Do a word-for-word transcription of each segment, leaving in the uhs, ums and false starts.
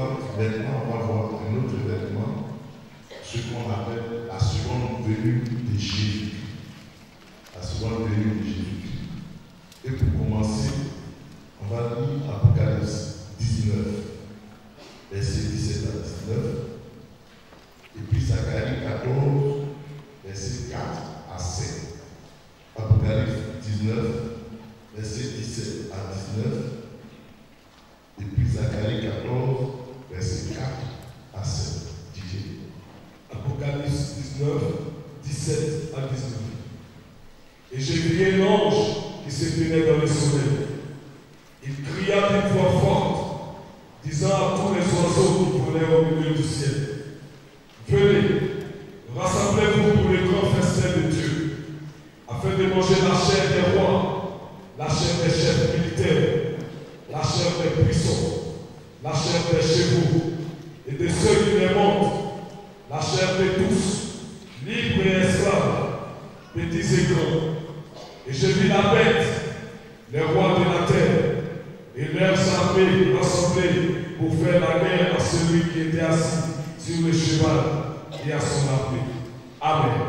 trente, maintenant, on va voir un autre événement, ce qu'on appelle la seconde venue de Jésus. La seconde venue de Jésus. Et pour commencer, on va lire Apocalypse dix-neuf, verset dix-sept à dix-neuf, et puis Zacharie quatorze, verset quatre à sept. Apocalypse dix-neuf, verset dix-sept à dix-neuf, et puis Zacharie quatorze, verset quatre à sept. Apocalypse dix-neuf, dix-sept à dix-neuf. Et j'ai vu un ange qui se tenait dans le soleil. Il cria d'une voix forte, disant à tous les oiseaux qui volaient au milieu du ciel: venez, rassemblez-vous pour le grand festin de Dieu, afin de manger la chair des rois, la chair des chefs militaires, la chair des puissants, la chair des chevaux et de ceux qui les montent, la chair de tous, libres et esclaves, petits et grands. Et je vis la bête, les rois de la terre, et leurs armées rassemblées pour faire la guerre à celui qui était assis sur le cheval et à son armée. Amen.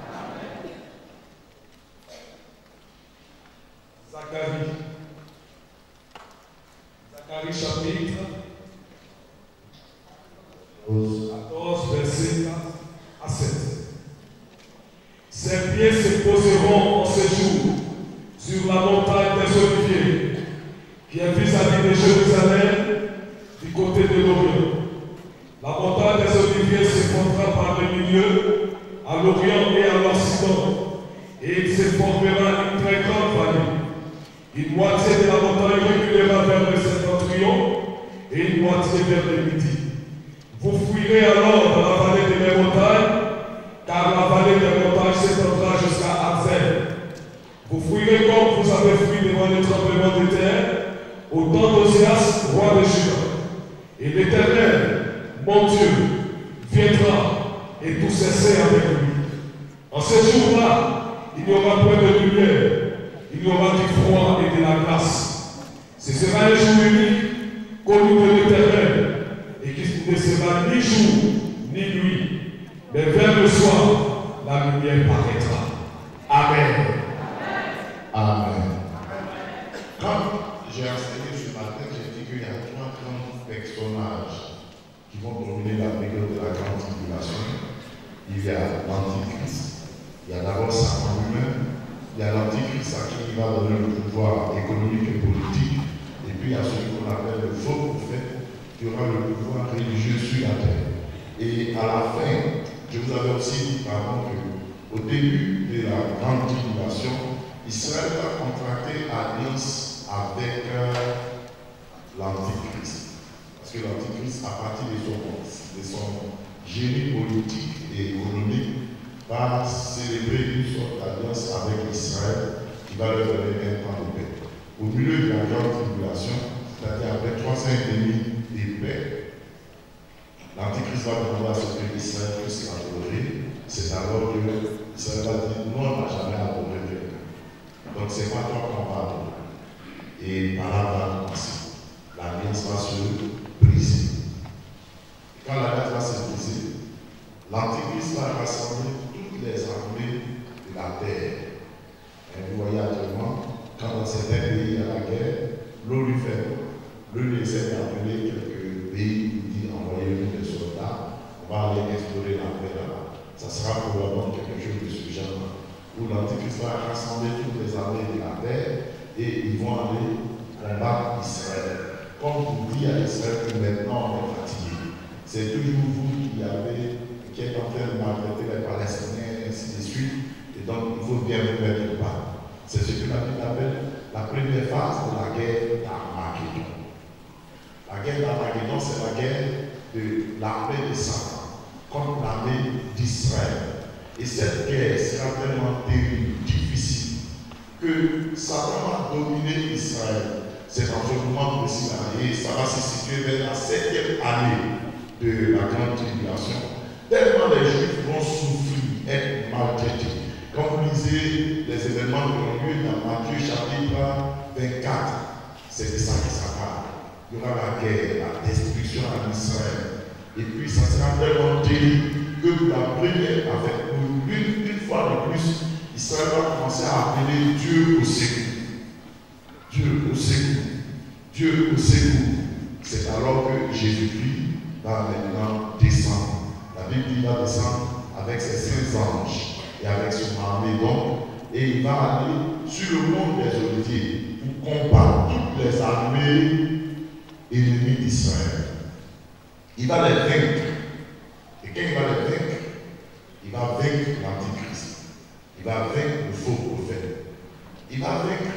Zacharie. Zacharie chapitre quatorze, verset quatre à sept. Ses pieds se poseront en ce jour sur la montagne des Oliviers, qui est vis-à-vis de Jérusalem, du côté de l'Orient. La montagne des Oliviers se fondra par le milieu, à l'Orient et à l'Occident, et il se formera une très grande vallée. Une moitié de la montagne reculera vers le septentrion et une moitié vers le midi. Vous fuirez alors dans la vallée des montagnes, car la vallée des montagnes s'étendra jusqu'à Hazel. Vous fuirez comme vous avez fui devant le tremblement de terre, au temps d'Osias, roi de Juda. Et l'Éternel, mon Dieu, viendra et tout cesser avec lui. En ce jour-là, il n'y aura point de lumière, il y aura du froid et de la glace. Ce sera un jour unique, connu de l'Éternel, et qui ne sera ni jour ni nuit, mais vers le soir, la lumière paraîtra. Amen. Amen. Quand j'ai enseigné ce matin, j'ai dit qu'il y a trois grands personnages qui vont dominer la période de la grande tribulation. Il y a l'Antichrist, il y a d'abord Satan lui-même, il y a l'Antichrist à qui il va donner le pouvoir économique et politique, et puis il y a celui qu'on appelle le faux prophète, qui aura le pouvoir religieux sur la terre. Et à la fin, je vous avais aussi dit, pardon, qu'au début de la grande tribulation, Israël va contracter alliance avec euh, l'Antichrist. Parce que l'Antichrist, à partir de son, de son génie politique et économique, va célébrer une sorte d'alliance avec Israël qui va leur donner un temps de paix. Au milieu de la grande tribulation, c'est-à-dire après trois ans et demi de paix, l'Antichrist va demander à ce que Israël puisse l'adorer. C'est alors que Israël va dire non, on n'a jamais adoré quelqu'un. Donc c'est pas toi qu'on va adorer. Et par là va commencer. L'alliance va se briser. Et quand l'alliance va se briser, l'Antichrist va rassembler toutes les armées de la terre. Et vous voyez actuellement, quand dans certains pays il y a la guerre, l'ONU fait quoi? L'ONU essaie d'appeler quelques pays, il dit envoyez-nous des soldats, on va aller explorer la paix là-bas. Ça sera probablement quelque chose de ce genre, où l'Antichrist va rassembler toutes les armées de la terre et ils vont aller combattre Israël. Comme vous dit à Israël que maintenant on est fatigué, c'est toujours vous qui avez, qui êtes en train de maltraiter les Palestiniens et ainsi de suite, et donc il faut bien vous mettre au pas. C'est ce que la Bible appelle la première phase de la guerre d'Armageddon. La guerre d'Armageddon, c'est la guerre de l'armée de Satan contre l'armée d'Israël. Et cette guerre sera tellement terrible, difficile, que Satan va dominer Israël. C'est en ce moment précis là, et ça va se situer vers la septième année de la grande tribulation. Tellement les Juifs vont souffrir, être maltraités. Quand vous lisez les événements qui ont lieu dans Matthieu chapitre vingt-quatre, c'est de ça qui s'appelle. Il y aura la guerre, la destruction, la en Israël. Et puis ça sera tellement terrible que pour la première, avec une, une fois de plus, Israël va commencer à appeler Dieu au secours. Dieu au secours. Dieu au secours. C'est alors que Jésus-Christ va maintenant descendre. La Bible dit qu'il va descendre avec ses saints anges et avec son armée donc, et il va aller sur le mont des Oliviers pour combattre toutes les armées ennemies d'Israël. Il va les vaincre. Et quand il va les vaincre, il va vaincre l'Antichrist. Il va vaincre le faux prophète. Il va vaincre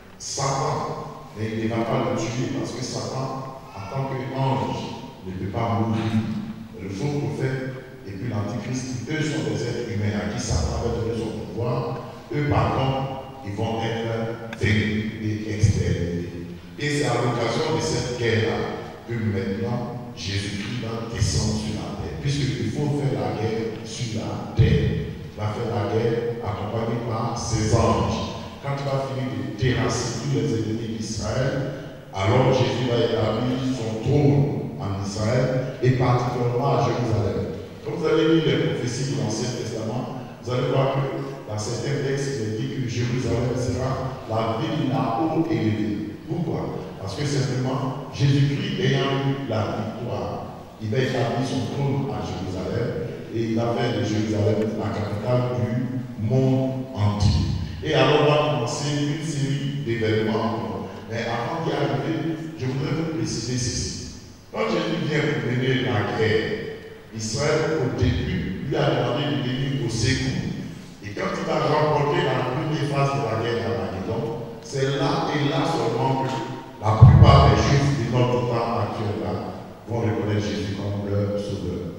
Satan. Mais il ne va pas le tuer parce que Satan, en tant qu'ange, ne peut pas mourir. Le faux prophète et puis l'Antichrist, eux sont des êtres humains à qui Satan va donner son pouvoir. Eux, par contre, ils vont être vaincus et exterminés. Et c'est à l'occasion de cette guerre-là que maintenant, Jésus-Christ va descendre sur la terre. Puisqu'il faut faire la guerre sur la terre. Il va faire la guerre accompagné par ses anges. Quand il va finir de terrasser tous les ennemis d'Israël, alors Jésus va établir son trône en Israël et particulièrement à Jérusalem. Quand vous allez lire les prophéties de l'Ancien Testament, vous allez voir que dans certains textes, il est dit que Jérusalem sera la ville la haut élevée. Pourquoi? Parce que simplement, Jésus-Christ ayant eu la victoire, il va établir son trône à Jérusalem et il va faire de Jérusalem la capitale du monde entier. Et alors on va commencer une série d'événements. Mais avant d'y arriver, je voudrais vous préciser ceci. Quand Jésus vient pour mener la guerre, Israël au début lui a demandé de venir au secours. Et quand il va remporter la première phase de la guerre d'Armageddon, c'est là et là seulement que la plupart des Juifs de notre temps actuel là vont reconnaître Jésus comme leur sauveur.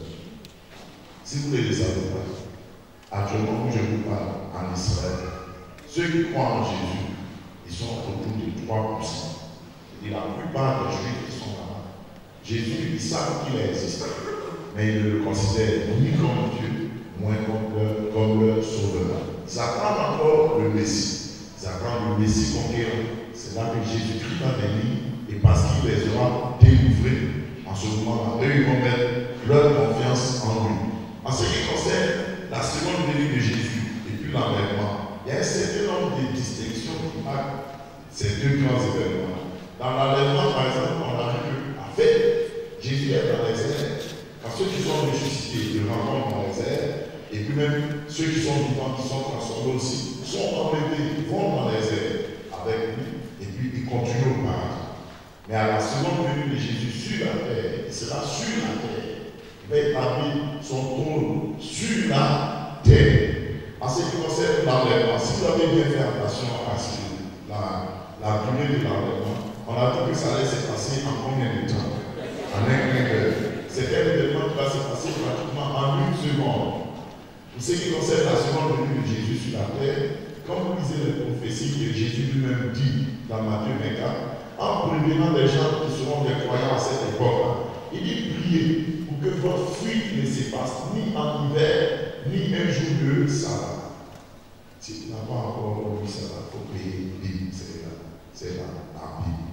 Si vous ne le savez pas, actuellement où je vous parle en Israël, ceux qui croient en Jésus, ils sont autour de trois pour cent. Et la plupart des Juifs qui sont là-bas, Jésus, ils savent qu'il existe, mais ils ne le considèrent ni comme Dieu, moins comme leur, comme leur sauveur. Ils attendent encore le Messie. Ils attendent le Messie conquérant. C'est là que Jésus-Christ va venir et parce qu'il les aura délivrés en ce moment-là, eux ils vont mettre leur confiance en lui. En ce qui concerne la seconde venue de Jésus et puis l'enlèvement, il y a un certain nombre de distinctions qui marquent ces deux grands événements. Dans l'enlèvement, par exemple, on a vu qu'en fait, Jésus est dans les airs. Quand ceux qui sont ressuscités, ils rencontrent dans les airs, et puis même ceux qui sont vivants, qui sont transformés aussi, sont enlevés, vont dans les airs avec lui, et puis ils continuent au paradis. Mais à la seconde venue de Jésus sur la terre, il sera sur la terre. Il va établir son trône sur la terre. En ce qui concerne l'enlèvement, si vous avez bien fait attention à ce que la, la durée de l'enlèvement, on a dit que ça allait se passer en combien de temps? En un clin d'œil. C'est un événement qui va se passer pratiquement en une seconde. Pour ce qui concerne la seconde venue de Jésus sur la terre, comme vous lisez les prophéties que Jésus lui-même dit dans Matthieu vingt-quatre, en prévenant les gens qui seront des croyants à cette époque, il dit priez pour que votre fuite ne se passe ni en hiver, ni un jour de sabbat. Si tu n'as pas encore lu ça, il faut payer Bible, c'est là, c'est là, la Bible.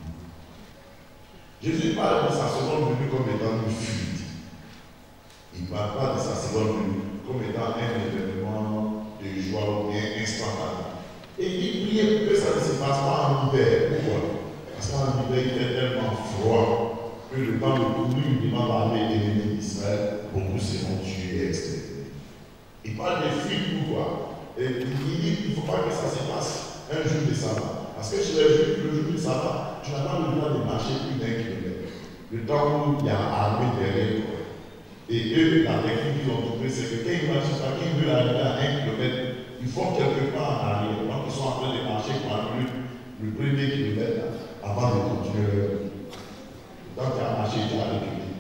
Jésus parle de sa seconde venue comme étant une fuite. Il ne parle pas de sa seconde venue comme étant un événement de joie ou bien instantané. Et il prie pour que ça ne se passe pas en hiver. Pourquoi? Parce qu'en hiver, il fait tellement froid que le temps de courir devant l'armée ennemie d'Israël, beaucoup seront tués et exterminés. Il parle de fuite, pourquoi? Et il dit qu'il ne faut pas que ça se passe un jour de sabbat. Parce que chez les Juifs, le jour de sabbat, tu n'as pas le droit de marcher plus d'un kilomètre. Le temps où il y a armée derrière toi. Et eux, la technique qu'ils ont trouvée, c'est que quand ils marchent, quand ils veulent arriver à un kilomètre, ils font quelque part en arrière. Donc ils sont en train de marcher par le, le premier kilomètre avant de continuer leur vie. Donc tu as marché, tu as reculé.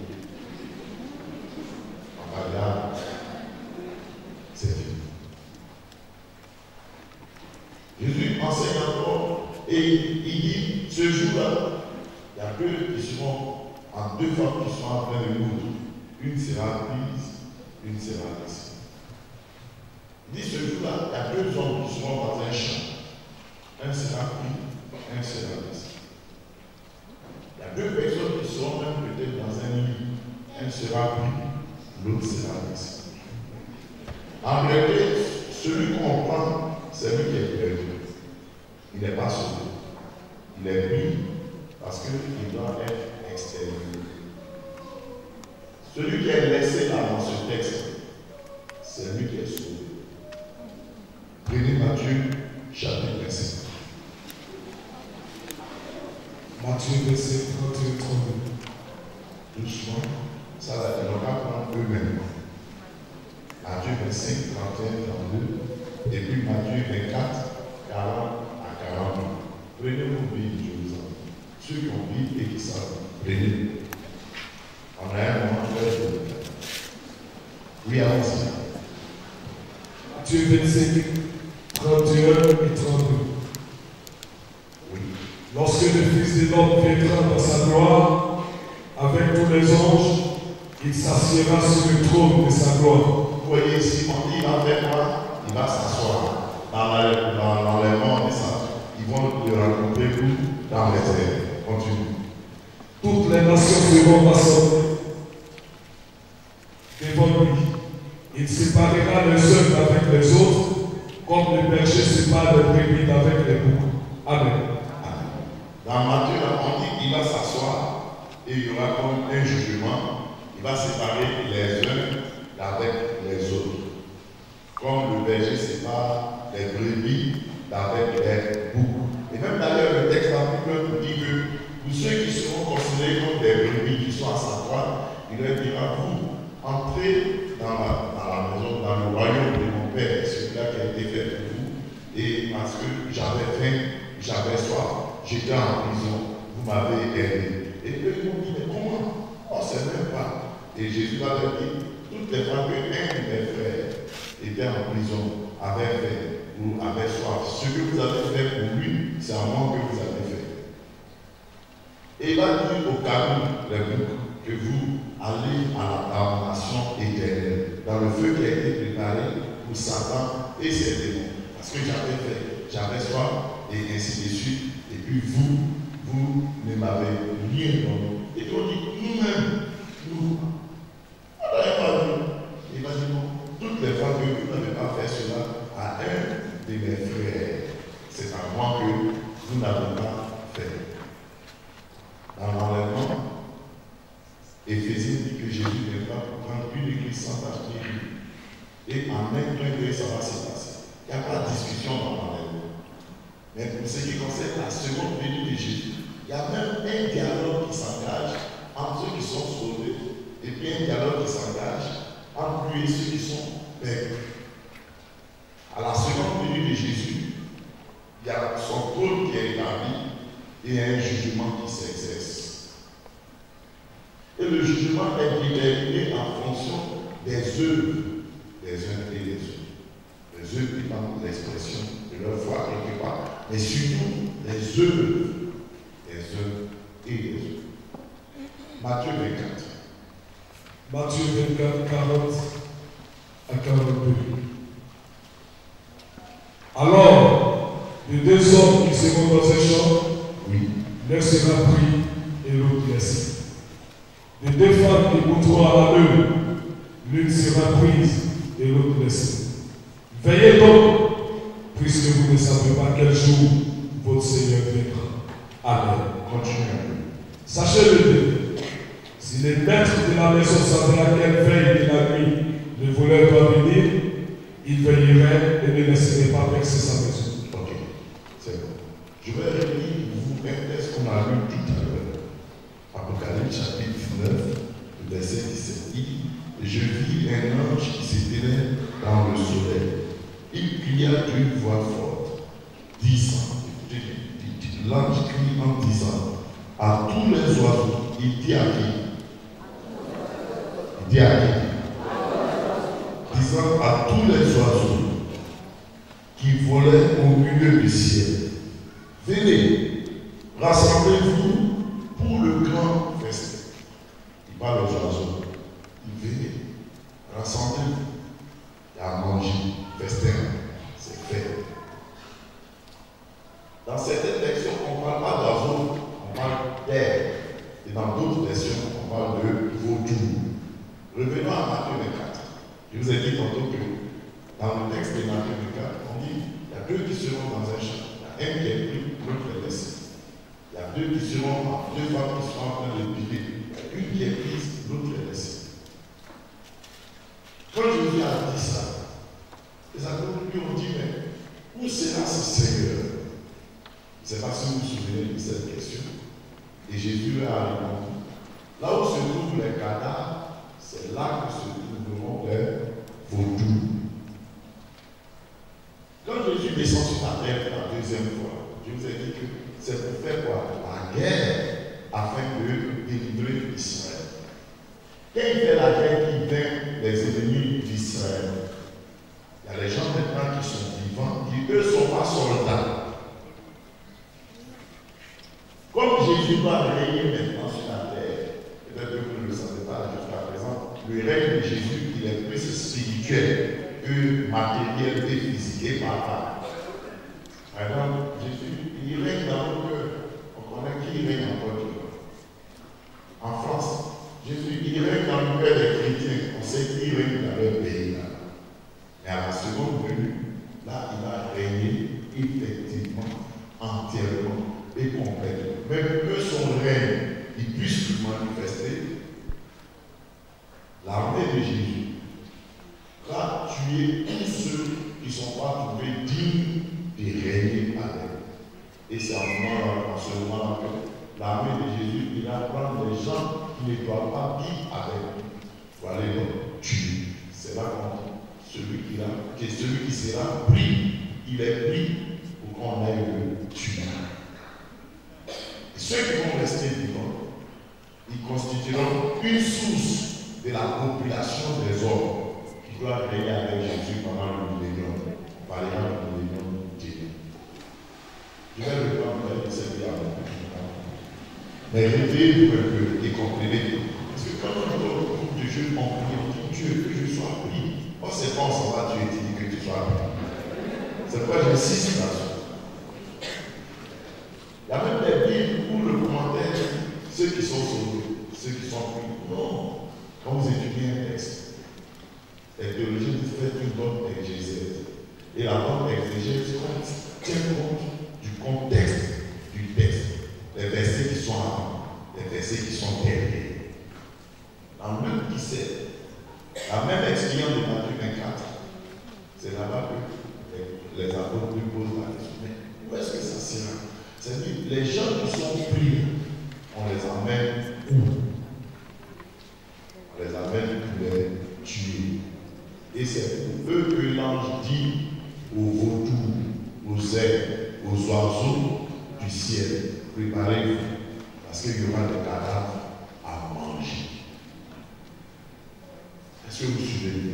On va regarder. C'est fini. Jésus enseigne encore et il dit, ce jour-là, il y a deux qui seront, en deux femmes qui seront en train de moudre. Une sera prise, une sera laissée. Il dit, ce jour-là, il y a deux hommes qui seront dans un champ. Un sera pris, un sera laissé. Il y a deux personnes qui seront même peut-être dans un lit. sera pris, l'autre sera laissé. En réalité, celui qu'on prend, c'est lui qui est perdu. Il n'est pas sauvé. Il est pris parce qu'il doit être exterminé. Celui qui est laissé là dans ce texte, c'est lui qui est sauvé. Prenez Matthieu chapitre vingt-cinq. Matthieu verset trente et trente-deux. Doucement, ça va être le cas prendre eux-mêmes. Matthieu vingt-cinq, trente et un, trente-deux, et puis Matthieu vingt-quatre, quarante à quarante. Prenez vos Bibles, je vous en prie. Ceux qui ont Bible et qui savent, prenez. On a un moment très beau. Oui, allons-y. Matthieu vingt-cinq, trente et un et trente-deux. Oui. Lorsque le Fils de l'homme viendra dans sa gloire, avec tous les anges, il s'assiera sur le trône de sa gloire. Vous voyez ici, on dit, il va faire quoi? Il va s'asseoir. Dans, la, dans, dans les mondes, ils vont le rencontrer où? Dans les airs. Continue. Toutes les nations seront rassemblées devant lui. Il séparera les uns avec les autres, comme le berger sépare les brebis avec les boucs. Amen. Dans Matthieu, on dit qu'il va s'asseoir et il y aura comme un jugement. Il va séparer les uns avec les autres. Comme le berger sépare les brebis avec les boucs. Et même d'ailleurs, le texte biblique dit que pour ceux qui seront considérés comme des brebis qui sont à sa droite, il leur dira, vous, entrez dans la, dans la maison, dans le royaume de mon Père, celui-là qui a été fait pour vous. Et parce que j'avais faim, j'avais soif, j'étais en prison, vous m'avez aidé. Et eux, ils m'ont dit, mais comment? On ne sait même pas. Et Jésus leur a dit, toutes les fois que un de mes frères était en prison, avait fait, ou avait soif, ce que vous avez fait pour lui, c'est à moi que vous avez fait. Et il va dire au canon, les boucs, que vous allez à la damnation éternelle, dans le feu qui a été préparé pour Satan et ses démons. Parce que j'avais fait, j'avais soif, et ainsi de suite. Et puis vous, vous ne m'avez rien donné. Et on dit, nous-mêmes, nous, on n'avait pas vu. Il va dire, non, toutes les fois que vous n'avez pas fait cela à un de mes frères, c'est à moi que vous n'avez pas fait. Dans l'enlèvement, Éphésiens dit que Jésus n'est pas pour prendre une église sans tache ni ride. Et en un clin d'œil, ça va se passer. Il n'y a pas de discussion dans l'enlèvement. Mais pour ce qui concerne la seconde venue de Jésus, il y a même un dialogue qui s'engage entre ceux qui sont sauvés et puis un dialogue qui s'engage entre lui et ceux qui sont perdus. À la seconde venue de Jésus, il y a son trône qui est établi et un jugement qui s'exerce. Et le jugement est déterminé en fonction des œuvres des uns et des autres. Les œuvres étant l'expression de leur foi quelque part, mais surtout les œuvres des uns et des autres. Matthieu vingt-quatre. Matthieu vingt-quatre, quarante à quarante-deux. Alors, les deux hommes qui seront dans un champ, Oui. l'un sera pris et l'autre laissé. Les deux femmes qui monteront à l'œuvre, l'une sera prise et l'autre laissée. Veillez donc, puisque vous ne savez pas quel jour votre Seigneur viendra. Amen. Continuez. Sachez-le, si les maîtres de la maison savaient à quelle veille de la nuit le voleur doit venir, il veillerait et ne laisserait pas vexer sa maison. Ok, c'est bon. Je vais relire vous un texte qu'on a lu tout à l'heure. Apocalypse chapitre dix-neuf, verset dix-sept. Il dit, je vis un ange qui s'éteignait dans le soleil. Il cria d'une voix forte, disant, l'ange crie en disant, à tous les oiseaux, il dit à qui? Il dit à qui? Disant à tous les oiseaux qui volaient au milieu du ciel, venez, rassemblez-vous pour le grand festin. Il parle aux oiseaux. Il venez, rassemblez-vous. Il y a à manger, festin, c'est fait. Dans certaines versions, on ne parle pas d'oiseaux, on parle d'air. Et dans d'autres versions, on parle de vautours. Je vous ai dit tantôt que dans le texte de Matthieu vingt-quatre, on dit il y a deux qui seront dans un champ. Il y a un qui est pris, l'autre est laissé. Il y a deux qui seront, deux femmes qui seront en train de piler. Une qui est prise, l'autre est laissée. Quand Jésus a dit ça, les apôtres lui ont dit, mais où sera ce Seigneur? Je ne sais pas si vous vous souvenez de cette question. Et Jésus leur a répondu, là où se trouvent les cadavres, c'est là que se trouveront les vautours. Quand Jésus descend sur la terre pour la deuxième fois, je vous ai dit que c'est pour faire quoi? La guerre, afin de délivrer Israël. Quand il fait la guerre qui vainc les ennemis d'Israël, il y a des gens maintenant qui sont vivants, qui eux ne sont pas soldats. Comme Jésus va régner maintenant sur la terre, peut-être que vous ne le savez pas jusqu'à présent, le règne de Jésus, il est plus spirituel que matériel et physique et par Par exemple, Jésus, il règne dans nos cœurs. On connaît qui règne en Côte d'Ivoire. En France, Jésus, il règne dans le cœur des chrétiens. On sait qui règne dans leur pays. Là. Mais à la seconde venue, là, il va régner effectivement, entièrement et complètement. Mais que son règne, il puisse se manifester, l'armée de Jésus va tuer tous ceux qui ne sont pas trouvés dignes de régner avec. Et c'est en, en ce moment-là que l'armée de Jésus, il va prendre les gens qui ne doivent pas vivre avec lui pour aller les tuer. C'est là qu'on dit celui qui, a, que celui qui sera pris, il est pris pour qu'on aille le tuer. Et ceux qui vont rester vivants, ils constitueront une source de la population des hommes qui doit régner avec Jésus pendant le millénium. On parlera du millénium divin. Je vais le prendre avec cette diapo. Mais rêvez-vous un peu et comprenez. Parce que quand on est au groupe de jeu, on prie, on dit Dieu, que je sois pris. On ne sait pas, on s'en va, Dieu dit que tu sois pris. C'est pourquoi j'insiste là-dessus. Il y a même des Bibles où le commentaire dit ceux qui sont sauvés, ceux qui sont pris. Non. Quand vous étudiez un texte, les théologiens vous faites une bonne exégèse. Et la bonne exégèse tient compte du contexte du texte. Les versets qui sont avant, les versets qui sont derrière. Dans Luc dix-sept, la même expérience de Matthieu vingt-quatre, c'est là-bas que les, les apôtres lui posent la question. Mais où est-ce que ça sera? C'est-à-dire, les gens qui sont pris, on les emmène où? On les amène pour les tuer. Et c'est pour eux que l'ange dit aux vautours, aux aigles, aux oiseaux du ciel, préparez-vous, parce qu'il y aura des cadavres à manger. Est-ce que vous suivez?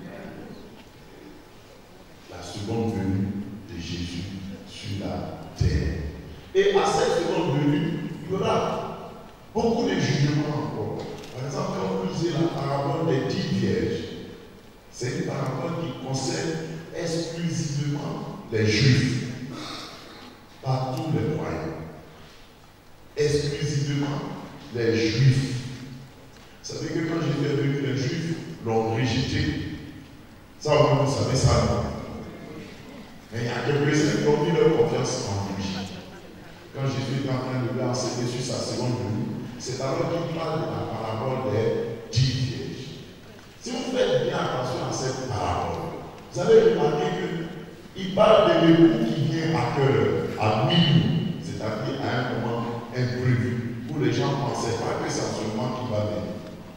La seconde venue de Jésus sur la terre. Et à cette seconde venue, il y aura beaucoup de jugements encore. Par exemple, quand vous lisez la parabole des dix vierges, c'est une parabole qui concerne exclusivement les Juifs, pas tous les croyants. Exclusivement les Juifs. Vous savez que quand Jésus est venu, les Juifs l'ont rejeté. Ça, vous savez ça, non? Mais il y a quelques-uns qui ont mis leur confiance en lui. Quand Jésus est en train de lui enseigner sur sa seconde venue, c'est alors qu'il parle de la parabole des dix vierges. Si vous faites bien attention à cette parabole, vous allez remarquer qu'il parle de l'époux qui vient à cœur, à minuit, c'est-à-dire à un moment imprévu, où les gens ne pensaient pas que c'est en ce moment qu'il va venir.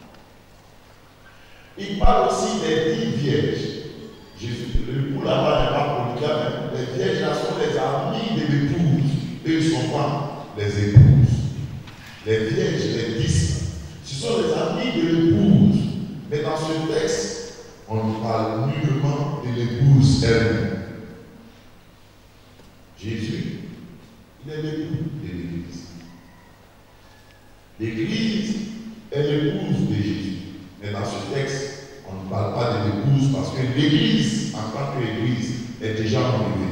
Il parle aussi des dix vierges. L'époux là-bas n'est pas polygame, les vierges là sont les amis de l'épouse. Eux ne sont pas les épouses. Les vierges, les dix, ce sont les amis de l'épouse. Mais dans ce texte, on ne parle nullement de l'épouse elle-même. Jésus, il est l'époux de l'Église. L'Église est l'épouse de Jésus. Mais dans ce texte, on ne parle pas de l'épouse parce que l'Église, en tant qu'Église, est déjà enlevée.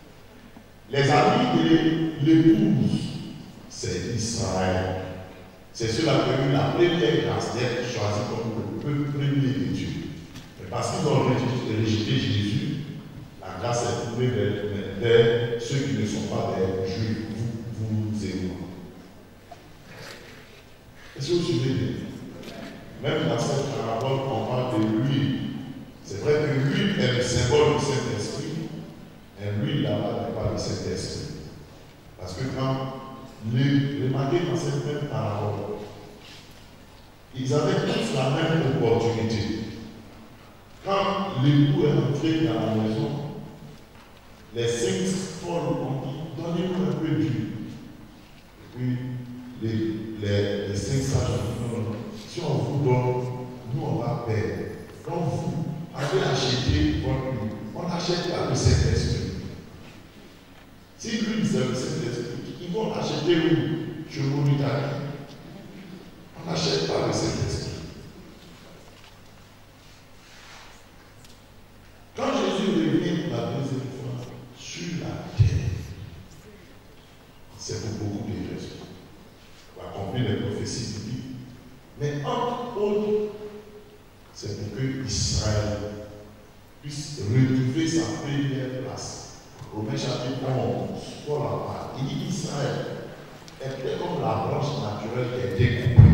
Les amis de l'épouse, c'est Israël. C'est ceux-là qui ont eu la première grâce d'être choisis comme le peuple premier de Dieu. Mais parce qu'ils ont rejeté Jésus, la grâce est tournée vers, vers ceux qui ne sont pas des Juifs, vous, vous et moi. Est-ce que vous suivez bien? Même dans cette parabole, on parle de l'huile. C'est vrai que l'huile est le symbole du Saint-Esprit, mais l'huile là-bas n'est pas le Saint-Esprit. Parce que quand les, remarquez dans cette même parabole, ils avaient tous la même opportunité. Quand l'époux est entré dans la maison, les cinq folles ont dit, donnez-nous un peu d'huile. Et puis, les, les, les cinq sages ont dit, non, non, si on vous donne, nous on va perdre. Donc vous avez acheté votre huile. On n'achète pas le Saint-Esprit. Si l'huile c'est le Saint-Esprit, ils vont acheter où? Chez Moritani. On n'achète pas le Saint-Esprit. Quand Jésus revient pour la deuxième fois sur la terre, c'est pour beaucoup de raisons. On va accomplir les prophéties bibliques. Mais entre autres, c'est pour que Israël puisse retrouver sa première place. Romains chapitre onze, Paul en parle. Il dit Israël était comme la branche naturelle qui est découpée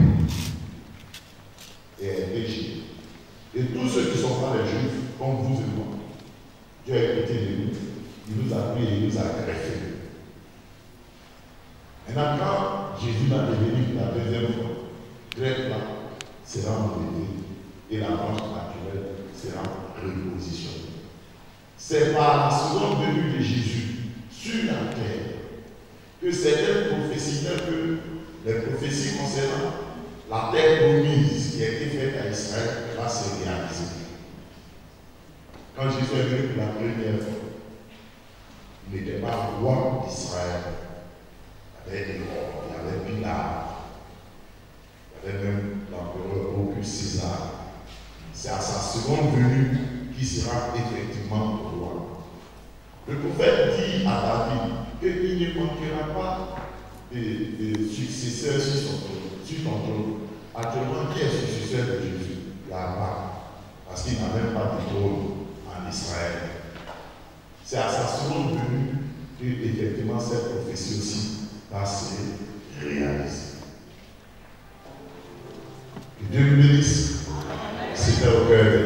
et est végétée. Et tous ceux qui ne sont pas les Juifs, comme vous et moi, Dieu a écouté de nous, il nous a pris et il nous a greffés. Maintenant, quand Jésus va revenir la deuxième fois, greffe là sera enlevée et la branche naturelle sera repositionnée. C'est par la seconde venue de Jésus sur la terre que certaines prophéties, que les prophéties concernant la terre promise qui a été faite à Israël va se réaliser. Quand Jésus est venu pour la première fois, il n'était pas roi d'Israël. Il y avait Hérode, il y avait Pilate, il y avait même l'empereur Auguste César. C'est à sa seconde venue qu'il sera effectivement roi. Le prophète dit à David qu'il ne manquera pas de, de successeurs sur son trône, sur ton trône. Actuellement, qui est successeur de Jésus? Là-bas. Parce qu'il n'a même pas de trône en Israël. C'est à sa seconde venue que, effectivement, cette prophétie aussi va se réaliser. Que Dieu nous bénisse. C'était au cœur de